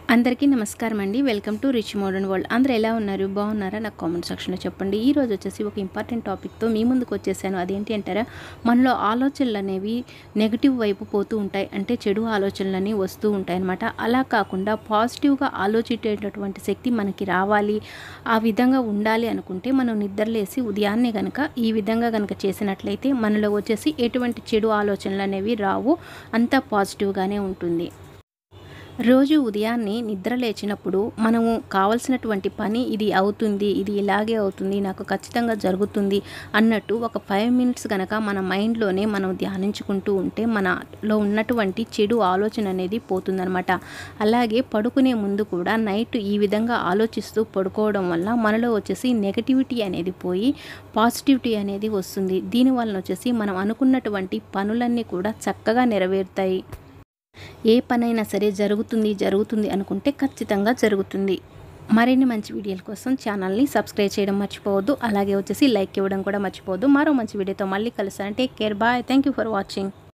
అందరికీ నమస్కారం అండి. Welcome to rich modern world. అందరూ ఎలా ఉన్నారు? బాగున్నారా? నాకు కామెంట్ సెక్షన్లో చెప్పండి. ఈరోజు వచ్చేసి ఒక ఇంపార్టెంట్ టాపిక్తో మీ ముందుకు వచ్చేసాను. అదేంటి అంటారా, మనలో ఆలోచనలు అనేవి నెగిటివ్ వైపు పోతూ ఉంటాయి. అంటే చెడు ఆలోచనలని వస్తూ ఉంటాయి అన్నమాట. అలా కాకుండా పాజిటివ్గా ఆలోచించేటటువంటి శక్తి మనకి రావాలి, ఆ విధంగా ఉండాలి అనుకుంటే మనం నిద్రలేసి ఉదయాన్నే కనుక ఈ విధంగా కనుక చేసినట్లయితే మనలో వచ్చేసి ఎటువంటి చెడు ఆలోచనలు అనేవి రావు. అంతా పాజిటివ్గానే ఉంటుంది. రోజు ఉదయాన్నే నిద్ర లేచినప్పుడు మనము కావాల్సినటువంటి పని ఇది అవుతుంది, ఇది ఇలాగే అవుతుంది, నాకు ఖచ్చితంగా జరుగుతుంది అన్నట్టు ఒక 5 మినిట్స్ కనుక మన మైండ్లోనే మనం ధ్యానించుకుంటూ ఉంటే మనలో ఉన్నటువంటి చెడు ఆలోచన అనేది పోతుందనమాట. అలాగే పడుకునే ముందు కూడా నైట్ ఈ విధంగా ఆలోచిస్తూ పడుకోవడం వల్ల మనలో వచ్చేసి నెగటివిటీ అనేది పోయి పాజిటివిటీ అనేది వస్తుంది. దీనివల్ల వచ్చేసి మనం అనుకున్నటువంటి పనులన్నీ కూడా చక్కగా నెరవేరుతాయి. ఏ పనైనా సరే జరుగుతుంది అనుకుంటే ఖచ్చితంగా జరుగుతుంది. మరిన్ని మంచి వీడియోల కోసం ఛానల్ని సబ్స్క్రైబ్ చేయడం మర్చిపోవద్దు. అలాగే వచ్చేసి లైక్ ఇవ్వడం కూడా మర్చిపోవద్దు. మరో మంచి వీడియోతో మళ్ళీ కలుస్తాను. Take care, bye. Thank you for watching.